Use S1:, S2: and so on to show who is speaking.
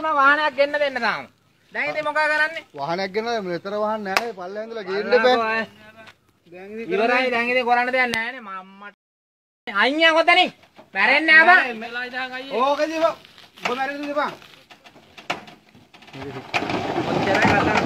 S1: මම වාහනයක් ගෙන්න දෙන්න තාම. දැන් ඉතින් මොකද කරන්නේ?
S2: වාහනයක් ගෙන්නලා මෙතර වාහන නැහැ පල්ලෙන් ඉඳලා ගේන්න බෑ.
S1: දැන් ඉතින් ඉවරයි දැන් ඉතින් කරන්න දෙයක් නැහැ නේ මම්මට. අයියා කොතනින්? මැරෙන්නේ නැහැ බං. මෙලා ඉඳන් අයියේ. ඕකදී බං. ඔබ මැරෙන්නේ බං. ඔච්චරයි කතා